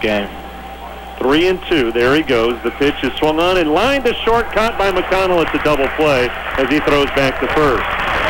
game. 3-2. There he goes. The pitch is swung on and lined to short, caught by McConnell. It's a double play as he throws back to first.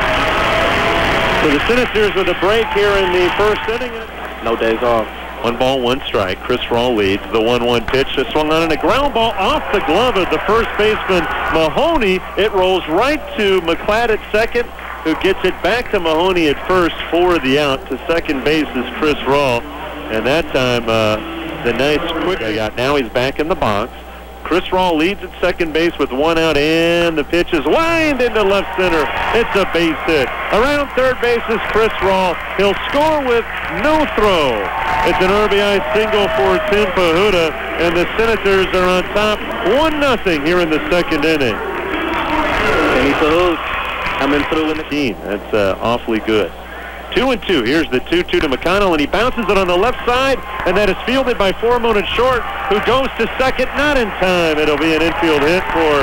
So the Senators with a break here in the first inning. No days off. 1 ball, 1 strike. Chris Rawl leads. The 1-1 pitch is swung on and a ground ball off the glove of the first baseman, Mahoney. It rolls right to McClatt at second, who gets it back to Mahoney at first for the out. To second base is Chris Rawl. And that time, the nice quick got. Now he's back in the box. Chris Rawl leads at second base with 1 out, and the pitch is lined into left center. It's a base hit. Around third base is Chris Rawl. He'll score with no throw. It's an RBI single for Tim Pahuta, and the Senators are on top 1-0 here in the second inning. Kenny Pahuta coming through in the team. That's awfully good. 2-2. Here's the 2-2 to McConnell, and he bounces it on the left side, and that is fielded by Florimon at short, who goes to second, not in time. It'll be an infield hit for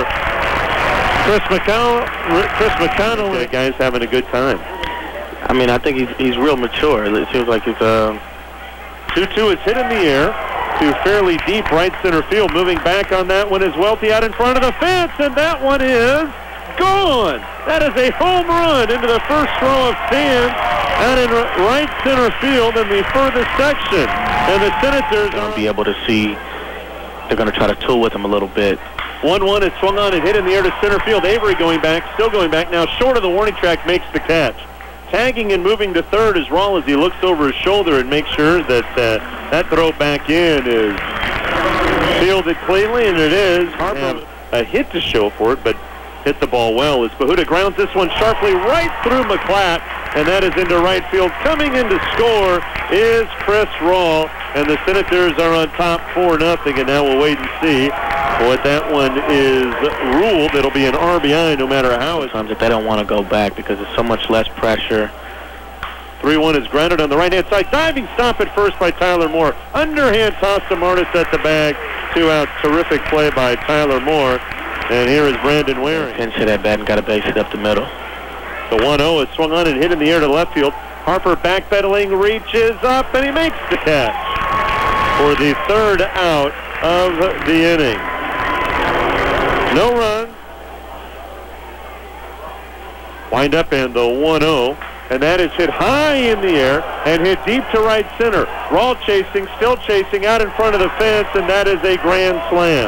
Chris McConnell. The guy's having a good time. I mean, I think he's real mature. It seems like it's 2-2 is hit in the air to fairly deep right center field. Moving back on that one is Welty out in front of the fence, and that one is gone. That is a home run into the first row of stands out in right center field in the furthest section. And the Senators will be able to see. They're going to try to tool with him a little bit. 1-1 is swung on and hit in the air to center field. Avery going back, still going back. Now short of the warning track, makes the catch. Tagging and moving to third is Rawl as he looks over his shoulder and makes sure that that throw back in is fielded cleanly, and it is. Harper a hit to show for it, but hit the ball well as Pahuta grounds this one sharply right through McClatt, and that is into right field. Coming in to score is Chris Rawl, and the Senators are on top 4-0, and now we'll wait and see what that one is ruled. It'll be an RBI no matter how. Sometimes if they don't want to go back because there's so much less pressure. 3-1 is grounded on the right-hand side. Diving stop at first by Tyler Moore. Underhand toss to Martis at the bag. 2 outs. Terrific play by Tyler Moore. And here is Brandon Waring. Pinch hit that bat and got a base hit up the middle. The 1-0 is swung on and hit in the air to left field. Harper backpedaling, reaches up, and he makes the catch for the 3rd out of the inning. No runs. Wind up and the 1-0. And that is hit high in the air and hit deep to right center. Rawl chasing, still chasing out in front of the fence, and that is a grand slam.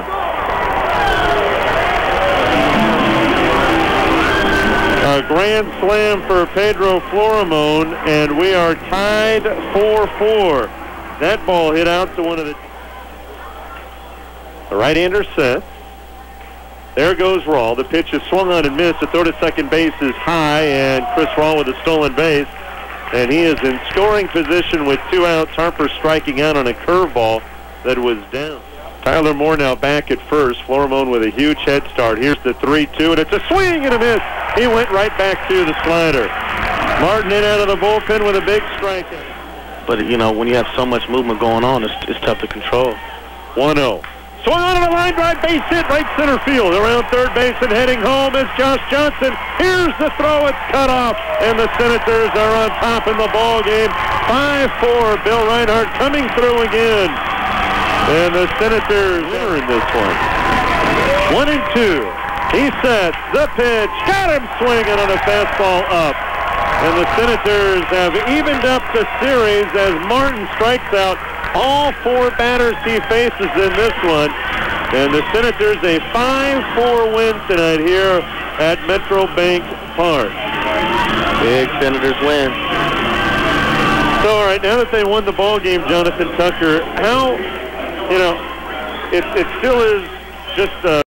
A grand slam for Pedro Florimon, and we are tied 4-4. That ball hit out to one of the right-hander set. There goes Rawl. The pitch is swung on and missed. The throw to second base is high, and Chris Rawl with a stolen base. And he is in scoring position with 2 outs. Harper striking out on a curveball that was down. Tyler Moore now back at first. Florimon with a huge head start. Here's the 3-2, and it's a swing and a miss. He went right back to the slider. Martin in out of the bullpen with a big strike. But, you know, when you have so much movement going on, it's tough to control. 1-0. Swung on a line drive, base hit, right center field. Around third base and heading home is Josh Johnson. Here's the throw, it's cut off, and the Senators are on top in the ball game. 5-4, Bill Rhinehart coming through again. And the Senators are in this one. 1-2. He sets the pitch, got him swinging on a fastball up. And the Senators have evened up the series as Martin strikes out all 4 batters he faces in this one. And the Senators a 5-4 win tonight here at Metro Bank Park. Big Senators win. So, all right, now that they won the ball game, Jonathan Tucker, how, you know, it still is just